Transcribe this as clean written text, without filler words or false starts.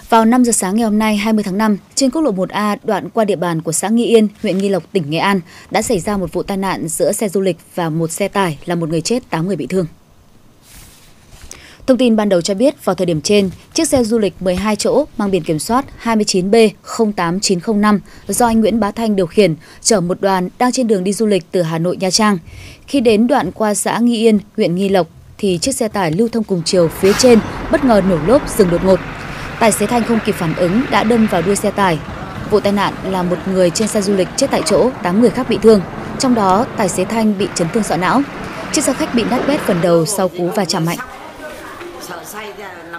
Vào 5 giờ sáng ngày hôm nay 20 tháng 5, trên quốc lộ 1A đoạn qua địa bàn của xã Nghi Yên, huyện Nghi Lộc, tỉnh Nghệ An đã xảy ra một vụ tai nạn giữa xe du lịch và một xe tải làm 1 người chết, 8 người bị thương. Thông tin ban đầu cho biết vào thời điểm trên, chiếc xe du lịch 12 chỗ mang biển kiểm soát 29B08905 do anh Nguyễn Bá Thanh điều khiển chở một đoàn đang trên đường đi du lịch từ Hà Nội Nha Trang. Khi đến đoạn qua xã Nghi Yên, huyện Nghi Lộc thì chiếc xe tải lưu thông cùng chiều phía trên bất ngờ nổ lốp dừng đột ngột. Tài xế Thanh không kịp phản ứng đã đâm vào đuôi xe tải. Vụ tai nạn là 1 người trên xe du lịch chết tại chỗ, 8 người khác bị thương. Trong đó, tài xế Thanh bị chấn thương sọ não. Chiếc xe khách bị nát bét phần đầu sau cú va chạm mạnh.